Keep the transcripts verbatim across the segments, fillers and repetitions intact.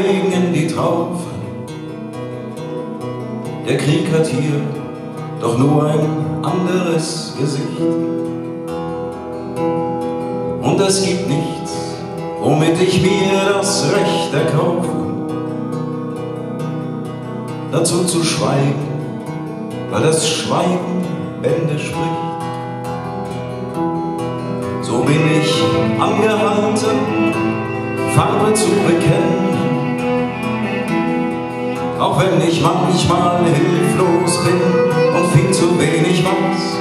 Regen in die Traufe. Der Krieg hat hier doch nur ein anderes Gesicht. Und es gibt nichts, womit ich mir das Recht erkaufe, dazu zu schweigen, weil das Schweigen Bände spricht. So bin ich angehalten, Farbe zu bekennen, auch wenn ich manchmal hilflos bin und viel zu wenig weiß,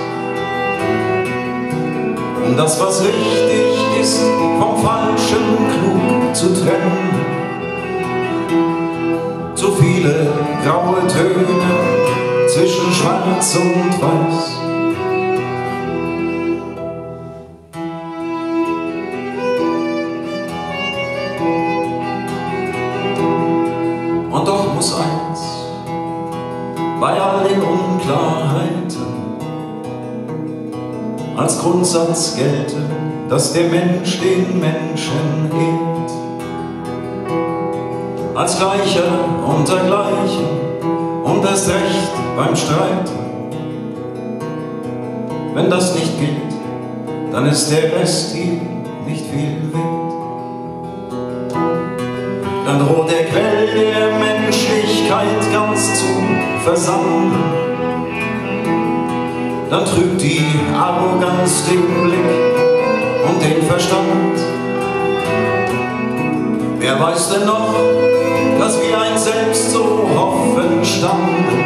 um das, was richtig ist, vom Falschen klug zu trennen. Zu viele graue Töne zwischen Schwarz und Weiß. Und doch muss eins bei all den Unklarheiten als Grundsatz gelten, dass der Mensch den Menschen ehrt, als Gleicher unter Gleichen und erst recht beim Streit. Wenn das nicht gilt, dann ist der Rest hier nicht viel wert. Dann droht der Quell der Menschlichkeit ganz zu versanden. Dann trübt die Arroganz den Blick und den Verstand. Wer weiß denn noch, dass wir einst selbst so hoffen standen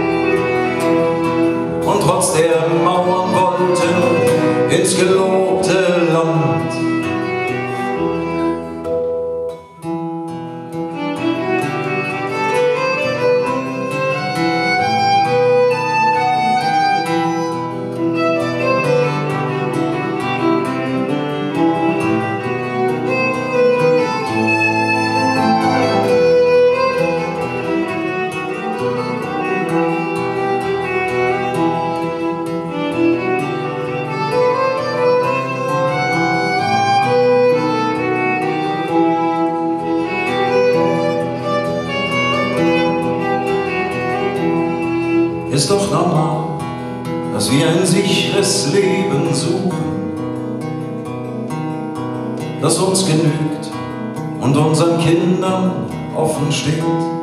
und trotz der Mauern wollten ins gelobte Land. Ist doch normal, dass wir ein sicheres Leben suchen, das uns genügt und unseren Kindern offen steht.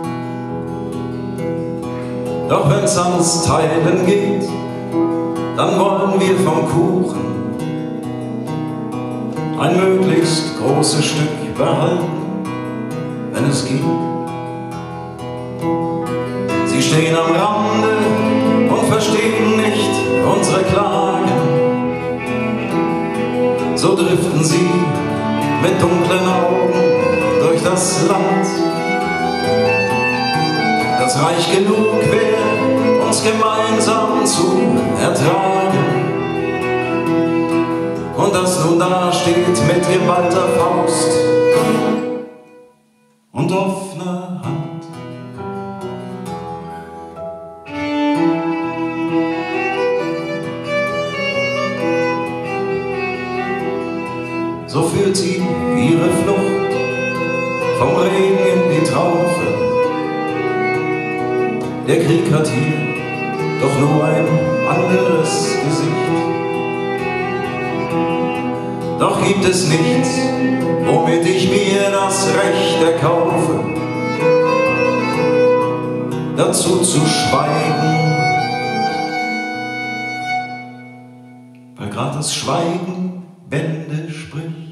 Doch wenn's ans Teilen geht, dann wollen wir vom Kuchen ein möglichst großes Stück behalten, wenn es geht. Sie stehen am Rande und verstehen nicht unsere Klagen. So driften sie mit dunklen Augen durch das Land. Das reich genug wäre, uns gemeinsam zu ertragen. Und das nun da steht mit geballter Faust und offener Hand. So führt sie ihre Flucht vom Regen in die Traufe. Der Krieg hat hier doch nur ein anderes Gesicht. Doch gibt es nichts, womit ich mir das Recht erkaufe, dazu zu schweigen, weil grad das Schweigen Bände spricht.